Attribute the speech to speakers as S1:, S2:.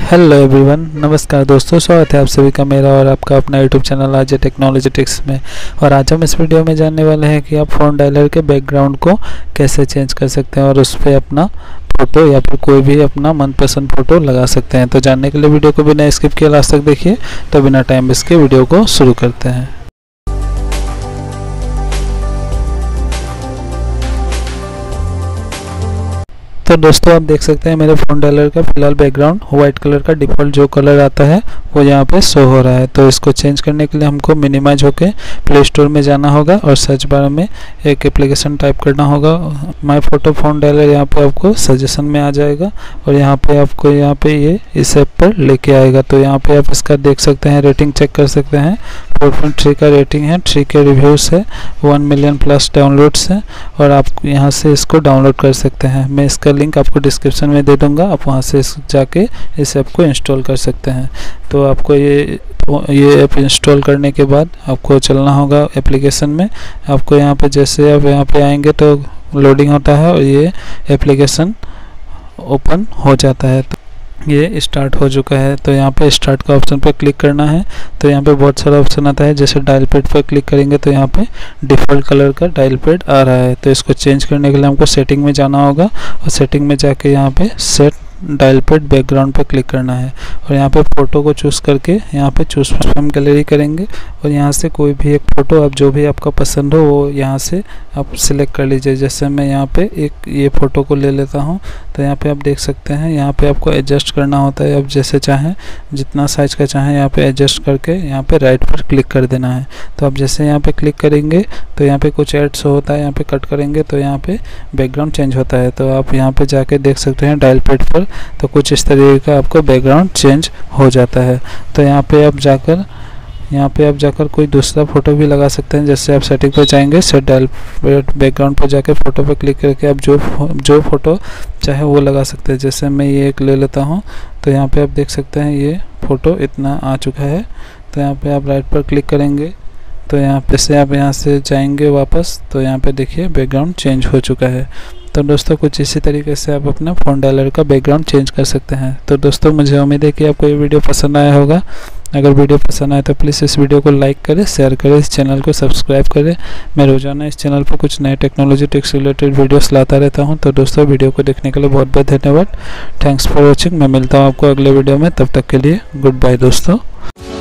S1: Hello everyone, नमस्कार दोस्तों। स्वागत है आप सभी का मेरा और आपका अपना यूट्यूब चैनल आज टेक्नोलॉजी टिप्स में। और आज हम इस वीडियो में जानने वाले हैं कि आप फ़ोन डायलर के बैकग्राउंड को कैसे चेंज कर सकते हैं और उस पर अपना फ़ोटो या फिर कोई भी अपना मनपसंद फ़ोटो लगा सकते हैं। तो जानने के लिए वीडियो को बिना स्किप किए लास्ट तक देखिए। तो बिना टाइम वेस्ट के वीडियो को शुरू करते हैं। तो दोस्तों आप देख सकते हैं मेरे फ़ोन डायलर का फिलहाल बैकग्राउंड वाइट कलर का डिफ़ॉल्ट जो कलर आता है वो यहाँ पे शो हो रहा है। तो इसको चेंज करने के लिए हमको मिनिमाइज होके प्ले स्टोर में जाना होगा और सर्च बार में एक एप्लीकेशन टाइप करना होगा। माय फोटो फ़ोन डायलर यहाँ पे आपको सजेशन में आ जाएगा और यहाँ पे आपको ये इस ऐप पर लेके आएगा। तो यहाँ पे आप इसका देख सकते हैं, रेटिंग चेक कर सकते हैं। 4.3 का रेटिंग है, 3 के रिव्यूज़ है, 1 मिलियन प्लस डाउनलोड्स है और आप यहाँ से इसको डाउनलोड कर सकते हैं। मैं इसका लिंक आपको डिस्क्रिप्शन में दे दूंगा, आप वहाँ से जाके इस ऐप को इंस्टॉल कर सकते हैं। तो आपको ये ऐप इंस्टॉल करने के बाद आपको चलना होगा एप्लीकेशन में। आपको यहाँ पे जैसे आप यहाँ पे आएंगे तो लोडिंग होता है और ये एप्लीकेशन ओपन हो जाता है। तो ये स्टार्ट हो चुका है। तो यहाँ पे स्टार्ट का ऑप्शन पर क्लिक करना है। तो यहाँ पे बहुत सारा ऑप्शन आता है, जैसे डायल पैड पर क्लिक करेंगे तो यहाँ पे डिफ़ॉल्ट कलर का डायल पैड आ रहा है। तो इसको चेंज करने के लिए हमको सेटिंग में जाना होगा और सेटिंग में जाके यहाँ पे सेट डायल पैड बैकग्राउंड पर क्लिक करना है और यहाँ पे फ़ोटो को चूज़ करके यहाँ पे चूज़ फ्रॉम गैलरी करेंगे और यहाँ से कोई भी एक फ़ोटो आप जो भी आपका पसंद हो वो यहाँ से आप सिलेक्ट कर लीजिए। जैसे मैं यहाँ पे एक ये फ़ोटो को ले लेता हूँ। तो यहाँ पे आप देख सकते हैं, यहाँ पे आपको एडजस्ट करना होता है। आप जैसे चाहें जितना साइज़ का चाहें यहाँ पे एडजस्ट करके यहाँ पे राइट पर क्लिक कर देना है। तो आप जैसे यहाँ पे क्लिक करेंगे तो यहाँ पे कुछ एड्स होता है, यहाँ पे कट करेंगे तो यहाँ पे बैकग्राउंड चेंज होता है। तो आप यहाँ पे जाके देख सकते हैं डायल पैड पर, तो कुछ इस तरीके का आपको बैकग्राउंड चेंज हो जाता है। तो यहाँ पे आप जाकर कोई दूसरा फ़ोटो भी लगा सकते हैं। जैसे आप सेटिंग पर जाएंगे, सेट डायल बैकग्राउंड पर जाकर फ़ोटो पर क्लिक करके आप जो फ़ोटो चाहे वो लगा सकते हैं। जैसे मैं ये एक ले लेता हूँ। तो यहाँ पे आप देख सकते हैं ये फ़ोटो इतना आ चुका है। तो यहाँ पे आप राइट पर क्लिक करेंगे तो यहाँ पे से आप यहाँ से जाएंगे वापस, तो यहाँ पे देखिए बैकग्राउंड चेंज हो चुका है। तो दोस्तों कुछ इसी तरीके से आप अपना फ़ोन डायलर का बैकग्राउंड चेंज कर सकते हैं। तो दोस्तों मुझे उम्मीद है कि आपको ये वीडियो पसंद आया होगा। अगर वीडियो पसंद आए तो प्लीज़ इस वीडियो को लाइक करें, शेयर करें, इस चैनल को सब्सक्राइब करें। मैं रोज़ाना इस चैनल पर कुछ नए टेक्नोलॉजी टिप्स रिलेटेड वीडियोस लाता रहता हूं। तो दोस्तों वीडियो को देखने के लिए बहुत बहुत धन्यवाद। Thanks for watching. मैं मिलता हूं आपको अगले वीडियो में, तब तक के लिए गुड बाय दोस्तों।